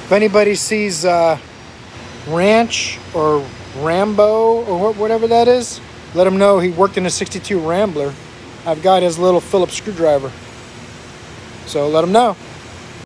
If anybody sees Ranch or Rambo or whatever that is, let him know he worked in a 62 Rambler. I've got his little Phillips screwdriver. So let him know.